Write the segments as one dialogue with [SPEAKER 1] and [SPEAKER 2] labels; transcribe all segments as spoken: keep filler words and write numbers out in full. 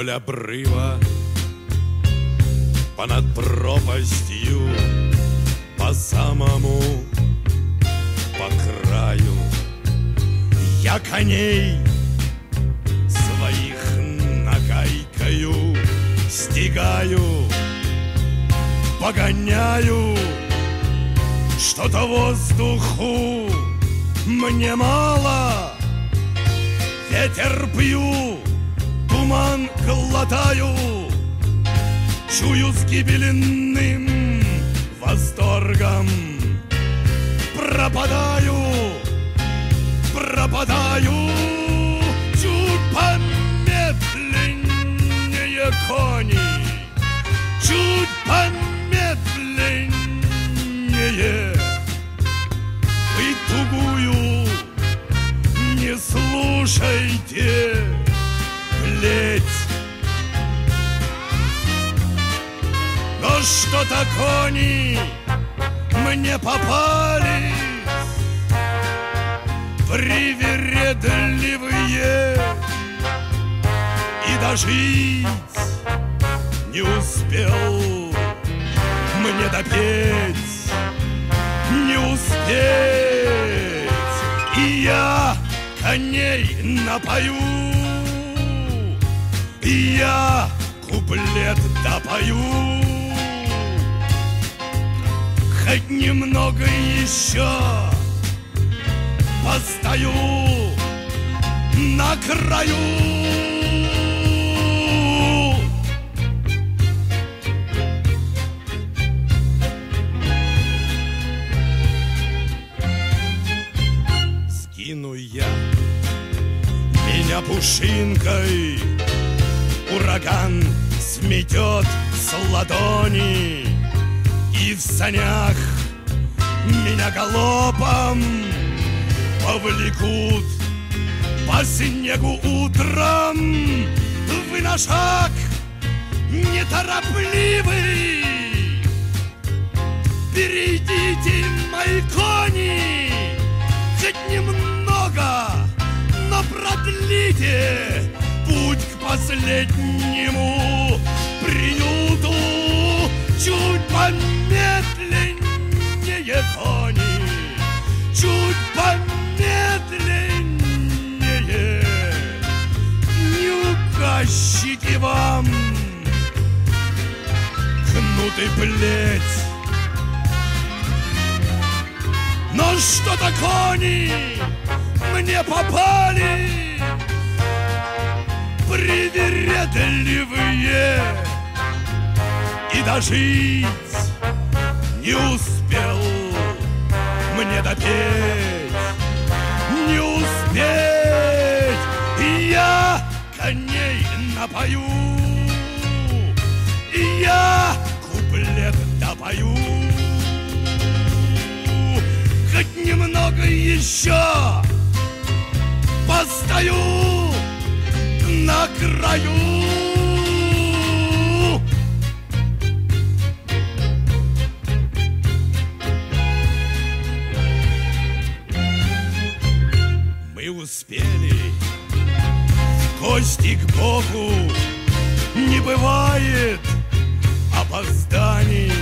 [SPEAKER 1] Вдоль обрыва, понад пропастью, по самому, по краю, я коней своих нагайкою стигаю, погоняю. Что-то воздуху мне мало, ветер пью, туман глотаю, чую с гибельным восторгом. Пропадаю, пропадаю, чуть помедленнее кони, чуть помедленнее. Вы тугую не слушайте, плеть. Но что-то кони мне попались привередливые, и дожить не успел мне допеть, не успеть. И я коней напою, и я куплет допою. Хоть немного еще постою на краю. Скину я меня пушинкой, ураган сметет с ладони, и в санях меня галопом повлекут по снегу утром. Вы на шаг неторопливый, перейдите, мои кони, хоть немного, но продлите путь к последнему приюту. Чуть помедленнее, кони, чуть помедленнее. Не указчики вам кнут и плеть. Но что-то кони мне попали привередливые, и дожить не успел мне допеть, не успеть. И я коней напою, и я куплет допою. Хоть немного еще постою на краю. Мы успели в гости к Богу, не бывает опозданий.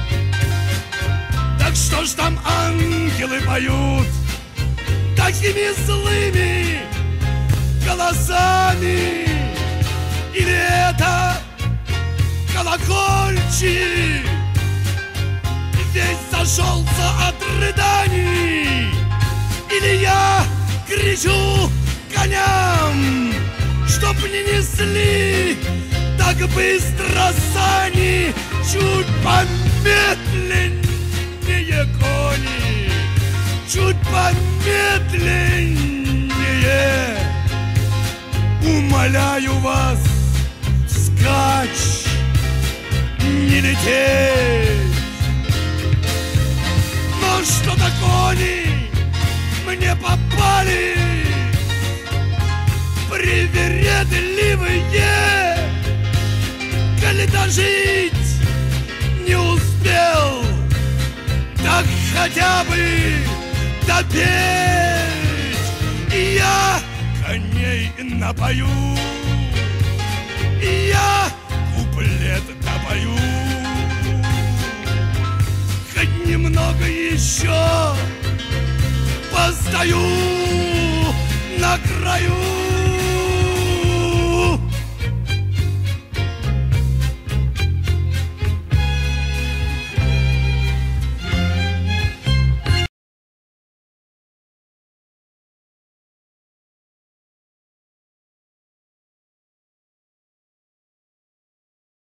[SPEAKER 1] Так что ж там ангелы поют такими злыми голосами? Или это колокольчик весь зашелся от рыданий? Или я кричу коням, чтоб не несли так быстро сани? Чуть помедленнее, кони, чуть помедленнее. Умоляю вас, вскачь, не лететь. Но что-то кони мне попали привередливые, коли дожить не успел, так хотя бы допеть. И я коней напою, и я куплет допою. Хоть немного еще постою на краю.